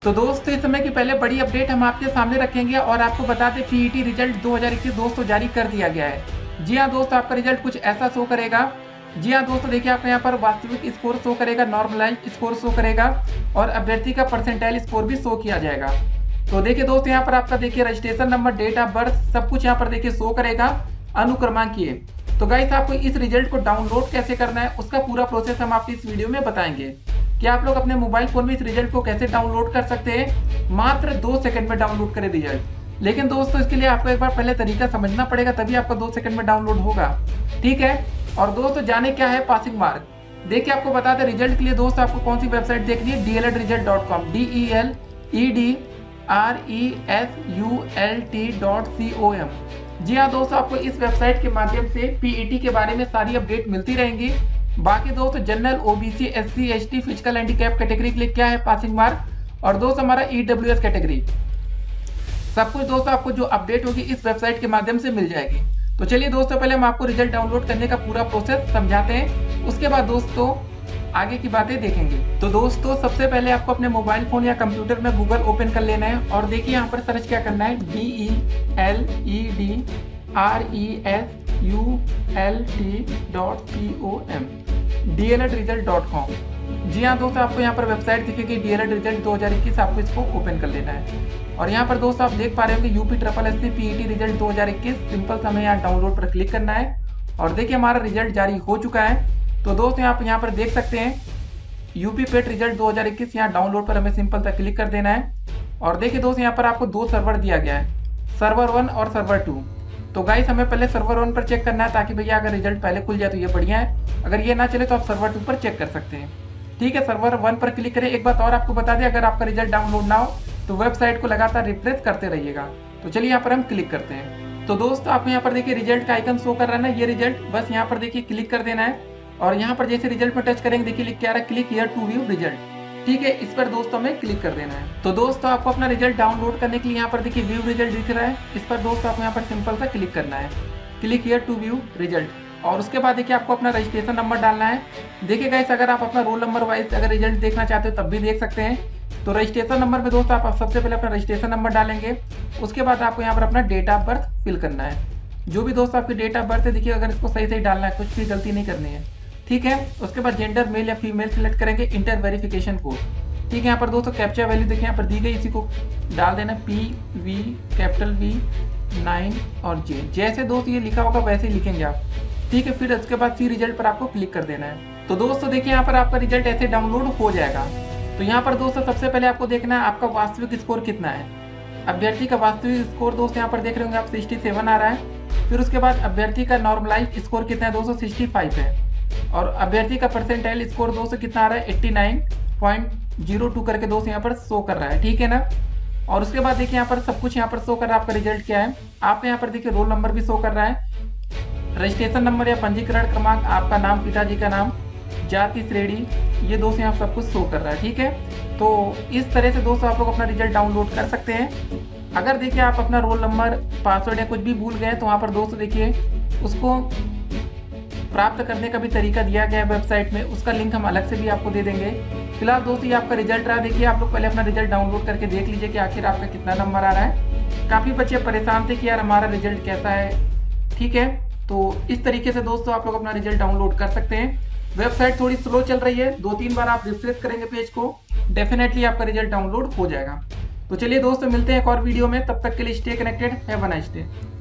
तो दोस्तों इस समय की पहले बड़ी अपडेट हम आपके सामने रखेंगे और आपको बता दें पीईटी रिजल्ट 2021 दोस्तों जारी कर दिया गया है। जी हाँ दोस्तों, आपका रिजल्ट कुछ ऐसा शो करेगा। जी हाँ दोस्तों, देखिए आपको यहाँ पर वास्तविक स्कोर शो करेगा, नॉर्मलाइज स्कोर शो करेगा और अभ्यर्थी का परसेंटाइल स्कोर भी शो किया जाएगा। तो देखिए दोस्तों, यहाँ पर आपका देखिए registration number, date of birth सब कुछ यहाँ पर देखिए शो करेगा अनुक्रमांकीय। तो गाइस आपको इस रिजल्ट को डाउनलोड कैसे करना है उसका पूरा प्रोसेस हम आपको इस वीडियो में बताएंगे कि आप लोग अपने मोबाइल फोन में इस रिजल्ट को कैसे डाउनलोड कर सकते हैं। मात्र 2 सेकंड में डाउनलोड करें रिजल्ट। लेकिन दोस्तों इसके लिए आपको एक बार पहले तरीका समझना पड़ेगा, तभी आपका 2 सेकंड में डाउनलोड होगा, ठीक है। और दोस्तों जाने क्या है पासिंग मार्क। देखिए आपको बता दें रिजल्ट के लिए दोस्तों आपको कौन सी वेबसाइट देखनी है, deledresult.com, DELEDRESULT.com। जी हाँ दोस्तों, आपको इस वेबसाइट के माध्यम से पीईटी के बारे में सारी अपडेट मिलती रहेंगी। बाकी दोस्तों general, OBC, SC, ST, physical handicap category के लिए क्या है पासिंग मार्क, और दोस्तों हमारा ईडब्ल्यूएस कैटेगरी, सब कुछ दोस्तों आपको जो अपडेट होगी इस वेबसाइट के माध्यम से मिल जाएगी। तो चलिए दोस्तों पहले हम आपको रिजल्ट डाउनलोड करने का पूरा प्रोसेस समझाते हैं, उसके बाद दोस्तों आगे की बातें देखेंगे। तो दोस्तों सबसे पहले आपको अपने मोबाइल फोन या कंप्यूटर में गूगल ओपन कर लेना है और देखिए यहाँ पर सर्च क्या करना है, DELEDRESULT.com, deledresult.com। जी हाँ दोस्तों, आपको यहाँ पर वेबसाइट दिखेगी डीएलएड रिजल्ट 2021, आपको इसको ओपन कर लेना है। और यहाँ पर दोस्तों आप देख पा रहे होंगे UP triple SC PET result 2021, simple से हमें यहाँ डाउनलोड पर क्लिक करना है और देखिए हमारा रिजल्ट जारी हो चुका है। तो दोस्तों आप यहाँ पर देख सकते हैं यूपी पेट रिजल्ट 2021, यहाँ डाउनलोड पर हमें सिंपल सा क्लिक कर देना है। और देखिए दोस्तों यहाँ पर आपको 2 सर्वर दिया गया है, सर्वर 1 और सर्वर 2। तो गाइस हमें पहले सर्वर 1 पर चेक करना है, ताकि भैया अगर रिजल्ट पहले खुल जाए तो ये बढ़िया है, अगर ये ना चले तो आप सर्वर 2 पर चेक कर सकते हैं, ठीक है। सर्वर 1 पर क्लिक करें। एक बात और आपको बता दें, अगर आपका रिजल्ट डाउनलोड ना हो तो वेबसाइट को लगातार रिफ्रेश करते रहिएगा। तो चलिए यहाँ पर हम क्लिक करते हैं। तो दोस्तों आपको यहाँ पर देखिए रिजल्ट का आइकन शो कर रहा है ना, ये रिजल्ट, बस यहाँ पर देखिए क्लिक कर देना है और यहाँ पर जैसे रिजल्ट में टच करेंगे देखिए लिख के आ रहा है click here to view result, ठीक है। इस पर दोस्तों हमें क्लिक कर देना है। तो दोस्तों आपको अपना रिजल्ट डाउनलोड करने के लिए यहाँ पर देखिए व्यू रिजल्ट दिख रहा है, इस पर दोस्तों आपको यहाँ पर सिंपल सा क्लिक करना है, click here to view result. और उसके बाद देखिए आपको अपना रजिस्ट्रेशन नंबर डालना है। देखिए गाइस अगर आप अपना रोल नंबर वाइज अगर रिजल्ट देखना चाहते हो तब भी देख सकते हैं। तो रजिस्ट्रेशन नंबर में दोस्तों आप सबसे पहले अपना रजिस्ट्रेशन नंबर डालेंगे, उसके बाद आपको यहाँ पर अपना डेट ऑफ बर्थ फिल करना है। जो भी दोस्तों आपकी डेट ऑफ बर्थ है देखिए अगर इसको सही डालना है, कुछ भी गलती नहीं करनी है, ठीक है। उसके बाद जेंडर मेल या फीमेल सिलेक्ट करेंगे, इंटर वेरिफिकेशन कोड, ठीक है। यहाँ पर दोस्तों कैप्चा वैल्यू देखिए यहाँ पर दी गई, इसी को डाल देना, PV कैपिटल V 9 और J, जैसे दोस्त ये लिखा होगा वैसे ही लिखेंगे आप, ठीक है। फिर उसके बाद सी रिजल्ट पर आपको क्लिक कर देना है। तो दोस्तों देखिए यहाँ पर आपका रिजल्ट ऐसे डाउनलोड हो जाएगा। तो यहाँ पर दोस्तों सबसे पहले आपको देखना है आपका वास्तविक स्कोर कितना है। अभ्यर्थी का वास्तविक स्कोर दोस्तों यहाँ पर देख रहे होंगे आप 67 आ रहा है। फिर उसके बाद अभ्यर्थी का नॉर्मलाइज स्कोर कितना है दोस्तों, 65 है। और अभ्यर्थी का परसेंटाइल स्कोर दोस्तों कितना आ रहा है, 89.02 करके दोस्तों यहाँ पर शो कर रहा है, ठीक है ना। और उसके बाद देखिए यहाँ पर सब कुछ यहाँ पर शो कर रहा है, आपका रिजल्ट क्या है। आप यहाँ पर देखिए रोल नंबर भी शो कर रहा है, रजिस्ट्रेशन नंबर या पंजीकरण क्रमांक, आपका नाम, पिताजी का नाम, जाति, श्रेणी, ये दोस्तों यहाँ सब कुछ शो कर रहा है, ठीक है। तो इस तरह से दोस्तों आप लोग अपना रिजल्ट डाउनलोड कर सकते हैं। अगर देखिए आप अपना रोल नंबर, पासवर्ड या कुछ भी भूल गए तो वहाँ पर दोस्तों देखिए उसको प्राप्त करने का भी तरीका दिया गया है वेबसाइट में, उसका लिंक हम अलग से भी आपको दे देंगे। फिलहाल दोस्तों ये आपका रिजल्ट रहा, देखिए आप लोग पहले अपना रिजल्ट डाउनलोड करके देख लीजिए कि आखिर आपका कितना नंबर आ रहा है। काफ़ी बच्चे परेशान थे कि यार हमारा रिजल्ट कैसा है, ठीक है। तो इस तरीके से दोस्तों आप लोग अपना रिजल्ट डाउनलोड कर सकते हैं। वेबसाइट थोड़ी स्लो चल रही है, 2-3 बार आप रिफ्रेश करेंगे पेज को, डेफिनेटली आपका रिजल्ट डाउनलोड हो जाएगा। तो चलिए दोस्तों मिलते हैं एक और वीडियो में, तब तक के लिए stay connected, have a nice day.